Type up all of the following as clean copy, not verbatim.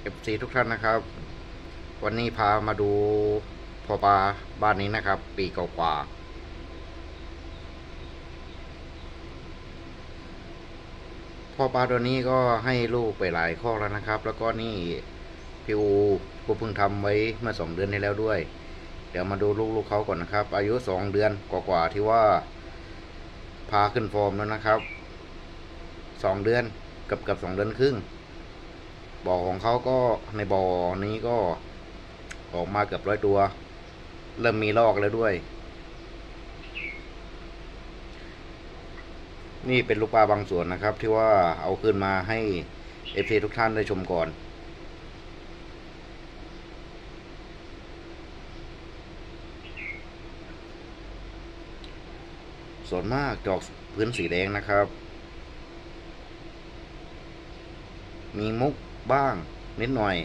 FC ทุกท่านนะครับวันนี้พามาดูพ่อปลาบ้านนี้นะครับปีกว่าพ่อปลาตัวนี้ก็ให้ลูกไปหลายข้อแล้วนะครับแล้วก็นี่พี่อูกูเพิ่งทำไว้เมื่อ2 เดือนที่แล้วด้วยเดี๋ยวมาดูลูกเขาก่อนนะครับอายุ2 เดือนกว่าที่ว่าพาขึ้นฟอร์มแล้วนะครับ2 เดือนกับ2 เดือนครึ่งบ่อของเขาก็ในบ่อนี้ก็ออกมาเกือบ100 ตัวเริ่มมีลอกแล้วด้วยนี่เป็นลูกปลาบางส่วนนะครับที่ว่าเอาขึ้นมาให้ FC ทุกท่านได้ชมก่อนส่วนมากจอกพื้นสีแดงนะครับมีมุกบ้างนิดหน่อย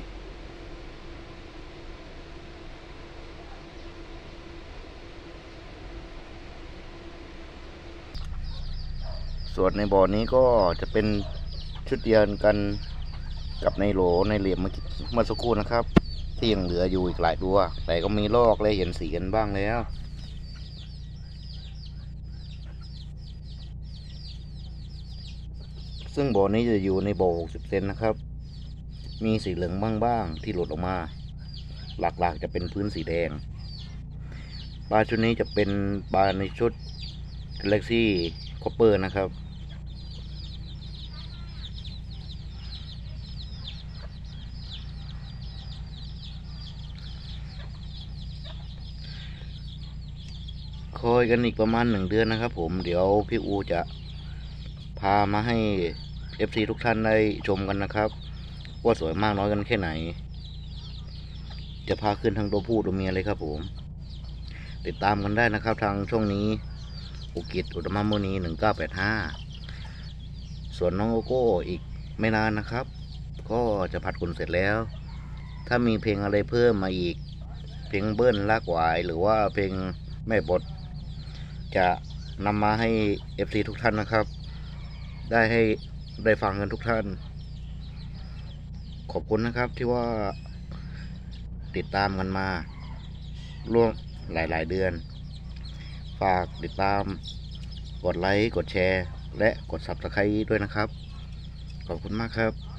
ส่วนในบ่อนี้ก็จะเป็นชุดเดียวกันกับในโหลในเหลี่ยมเมื่อสักครู่นะครับที่ยังเหลืออยู่อีกหลายตัวแต่ก็มีลอกและเห็นสีกันบ้างแล้วซึ่งบ่อนี้จะอยู่ในบ่อ60 เซนนะครับมีสีเหลืองบ้างที่หลุดออกมาหลักๆจะเป็นพื้นสีแดงปลาชุดนี้จะเป็นปลาในชุด Galaxy Copper นะครับคอยกันอีกประมาณ1 เดือนนะครับผมเดี๋ยวพี่อูจะพามาให้ FC ทุกท่านได้ชมกันนะครับว่าสวยมากน้อยกันแค่ไหนจะพาขึ้นทั้งตัวผู้ตัวเมียเลยครับผมติดตามกันได้นะครับทางช่องนี้อุกิจอุตมะมุนี1985ส่วนน้องโอโก้อีกไม่นานนะครับก็จะผัดขนเสร็จแล้วถ้ามีเพลงอะไรเพิ่มมาอีกเพลงเบิ้ลลากหวายหรือว่าเพลงแม่บทจะนำมาให้ FC ทุกท่านนะครับได้ฟังกันทุกท่านขอบคุณนะครับที่ว่าติดตามกันมาร่วมหลายๆเดือนฝากติดตามกดไลค์กดแชร์และกด Subscribe ด้วยนะครับขอบคุณมากครับ